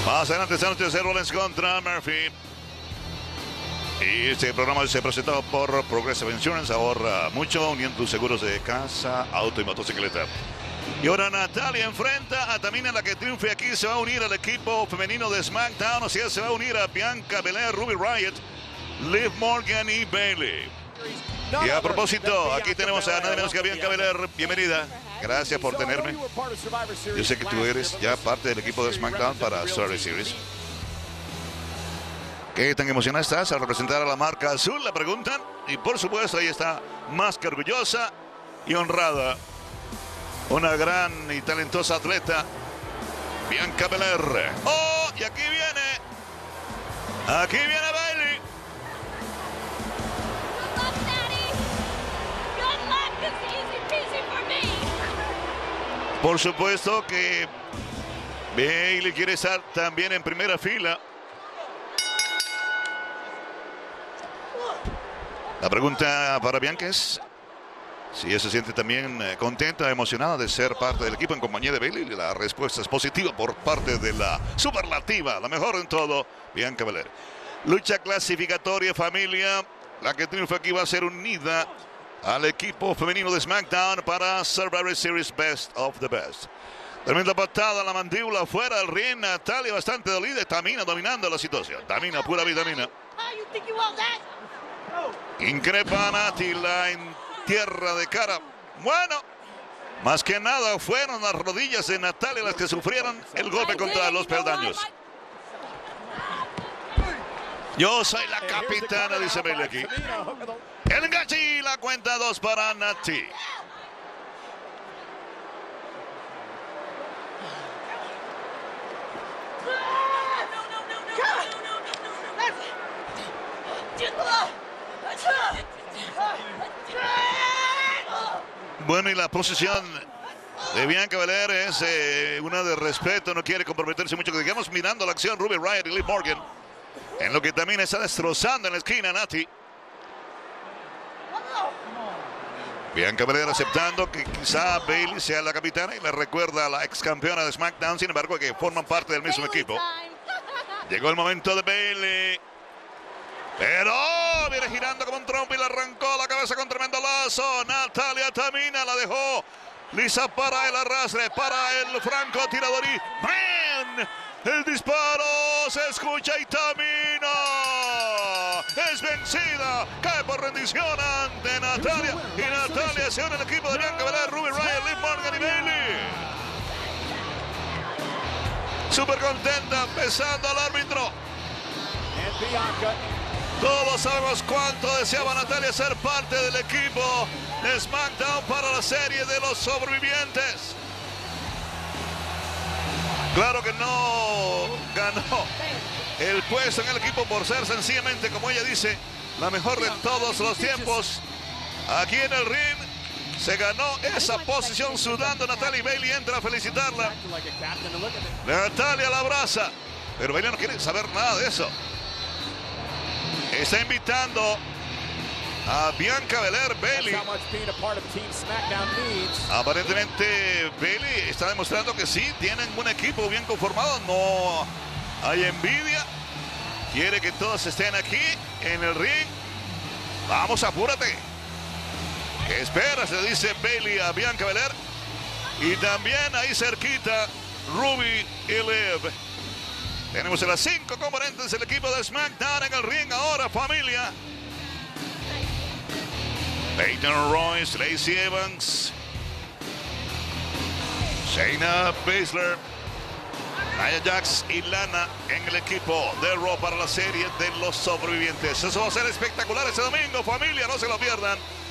Más adelante esta noche Rollins contra Murphy. Y este programa se presentado por Progressive Insurance. Ahorra mucho uniendo tus seguros de casa, auto y motocicleta. Y ahora Natalya enfrenta a Tamina, la que triunfe aquí. Se va a unir al equipo femenino de SmackDown. O sea, se va a unir a Bianca Belair, Ruby Riott, Liv Morgan y Bayley. Y a propósito, aquí tenemos a nada menos que a Bianca Belair. Bienvenida. Gracias por tenerme. Yo sé que tú eres ya parte del equipo de SmackDown para Survivor Series. ¿Qué tan emocionada estás al representar a la marca azul? La preguntan. Y por supuesto, ahí está más que orgullosa y honrada. Una gran y talentosa atleta, Bianca Belair. ¡Oh! Y aquí viene. Aquí viene Bayley. Por supuesto que Bayley quiere estar también en primera fila. La pregunta para Bianca es si ella se siente también contenta, emocionada de ser parte del equipo en compañía de Bayley. La respuesta es positiva por parte de la superlativa, la mejor en todo, Bianca Belair. Lucha clasificatoria, familia. La que triunfa aquí va a ser unida al equipo femenino de SmackDown para Survivor Series Best of the Best. Tremenda patada a la mandíbula fuera del ring. Natalya bastante dolida. Tamina dominando la situación. Tamina, pura vitamina. Increpa a Nati, la entierra de cara. Bueno, más que nada fueron las rodillas de Natalya las que sufrieron el golpe contra los peldaños. Yo soy la capitana, dice Bayley aquí. El enganche y la cuenta 2 para Nati. Bueno, y la posición de Bianca Belair es una de respeto, no quiere comprometerse mucho. Digamos, mirando la acción, Ruby Riott y Liv Morgan, en lo que también está destrozando en la esquina Nati. Bianca Belair aceptando que quizá Bayley sea la capitana y le recuerda a la ex campeona de SmackDown, sin embargo, que forman parte del mismo equipo. Llegó el momento de Bayley. Pero viene girando como un trompo y le arrancó la cabeza con tremendo lazo. Natalya Tamina la dejó lisa para el arrastre, para el francotirador y ¡man! El disparo se escucha y Tamina es vencida. Cae por rendición ante Natalya. Y Natalya se une al equipo de Bianca Belair, Ruby Riott, Liv Morgan y Bayley. Súper contenta, besando al árbitro. Todos sabemos cuánto deseaba Natalya ser parte del equipo de SmackDown para la serie de los sobrevivientes. Claro que no ganó el puesto en el equipo por ser sencillamente, como ella dice, la mejor de todos los tiempos. Aquí en el ring se ganó esa posición sudando. Natalya y Bayley entra a felicitarla. Natalya la abraza, pero Bayley no quiere saber nada de eso. Está invitando a Bianca Belair. Bayley, aparentemente Bayley está demostrando que sí, tienen un equipo bien conformado, no hay envidia, quiere que todos estén aquí en el ring. Vamos, apúrate. ¿Qué esperas?, le dice Bayley a Bianca Belair. Y también ahí cerquita Ruby y Liv. Tenemos a las 5 componentes del equipo de SmackDown en el ring ahora, familia. Peyton Royce, Lacey Evans, Shayna Baszler, Nia Jax y Lana en el equipo de Raw para la serie de los sobrevivientes. Eso va a ser espectacular este domingo, familia, no se lo pierdan.